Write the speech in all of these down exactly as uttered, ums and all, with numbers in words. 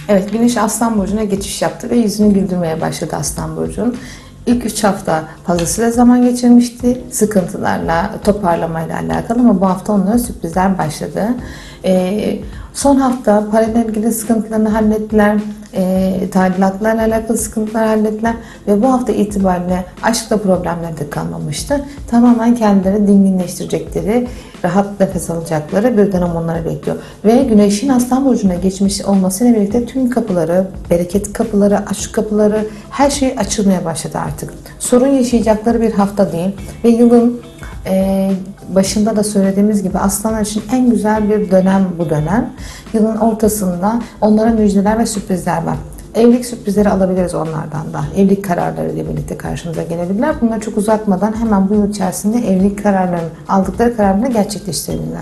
Evet, Güneş Aslan Burcu'na geçiş yaptı ve yüzünü güldürmeye başladı Aslan Burcu'nun. İlk üç hafta fazlasıyla zaman geçirmişti. Sıkıntılarla, toparlamayla alakalı ama bu hafta onlara sürprizler başladı. Ee, son hafta parayla ilgili sıkıntılarını hallettiler. E, tadilatlarla alakalı sıkıntılar hallettiler ve bu hafta itibariyle aşkla problemler de kalmamıştı. Tamamen kendileri dinginleştirecekleri, rahat nefes alacakları bir dönem onları bekliyor. Ve Güneş'in Aslan Burcu'na geçmiş olmasıyla birlikte tüm kapıları, bereket kapıları, aşk kapıları, her şey açılmaya başladı artık. Sorun yaşayacakları bir hafta değil ve yılın Ee, başında da söylediğimiz gibi aslanlar için en güzel bir dönem bu dönem. Yılın ortasında onlara müjdeler ve sürprizler var. Evlilik sürprizleri alabiliriz onlardan da. Evlilik kararları ile birlikte karşımıza gelebilirler. Bunları çok uzatmadan hemen bu yıl içerisinde evlilik kararlarını, aldıkları kararlarını gerçekleştirebilirler.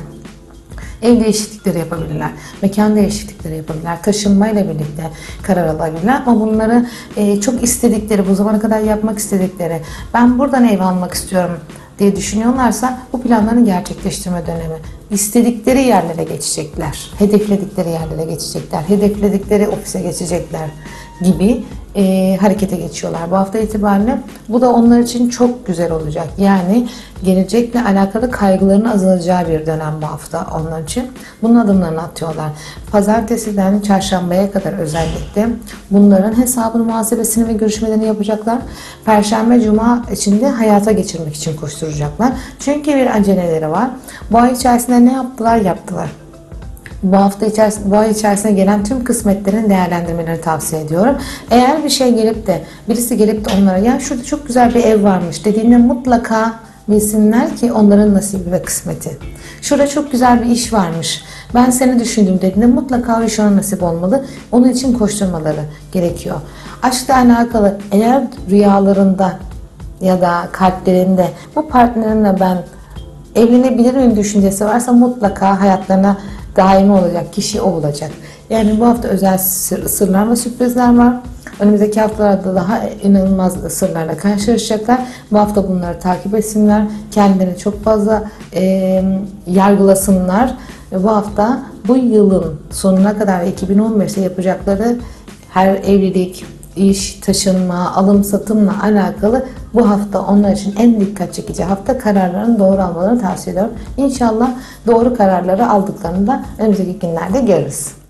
Ev değişiklikleri yapabilirler, mekan değişiklikleri yapabilirler, taşınmayla birlikte karar alabilirler ama bunları e, çok istedikleri, bu zamana kadar yapmak istedikleri, ben buradan ev almak istiyorum diye düşünüyorlarsa bu planlarını gerçekleştirme dönemi. İstedikleri yerlere geçecekler, hedefledikleri yerlere geçecekler, hedefledikleri ofise geçecekler gibi e, harekete geçiyorlar. Bu hafta itibariyle bu da onlar için çok güzel olacak. Yani gelecekle alakalı kaygıların azalacağı bir dönem bu hafta onlar için. Bunun adımlarını atıyorlar. Pazartesiden çarşambaya kadar özellikle bunların hesabını, muhasebesini ve görüşmelerini yapacaklar. Perşembe, cuma içinde hayata geçirmek için koşturacaklar. Çünkü bir aceleleri var. Bu ay içerisinde ne yaptılar? Yaptılar. Bu hafta içerisinde, bu ay içerisinde gelen tüm kısmetlerin değerlendirmelerini tavsiye ediyorum. Eğer bir şey gelip de, birisi gelip de onlara ya şurada çok güzel bir ev varmış dediğinde mutlaka bilsinler ki onların nasibi ve kısmeti. Şurada çok güzel bir iş varmış, ben seni düşündüm dediğinde mutlaka o iş ona nasip olmalı. Onun için koşturmaları gerekiyor. Aşkla alakalı eğer rüyalarında ya da kalplerinde bu partnerimle ben evlenebilirim düşüncesi varsa mutlaka hayatlarına daimi olacak kişi o olacak. Yani bu hafta özel sır, sırlar ve sürprizler var. Önümüzdeki haftalarda daha inanılmaz sırlarla karşılaşacaklar. Bu hafta bunları takip etsinler. Kendilerini çok fazla e, yargılasınlar. Ve bu hafta bu yılın sonuna kadar iki bin on beşte yapacakları her evlilik, iş, taşınma, alım satımla alakalı bu hafta onlar için en dikkat çekici hafta, kararlarını doğru almalarını tavsiye ediyorum. İnşallah doğru kararları aldıklarını da önümüzdeki günlerde görürüz.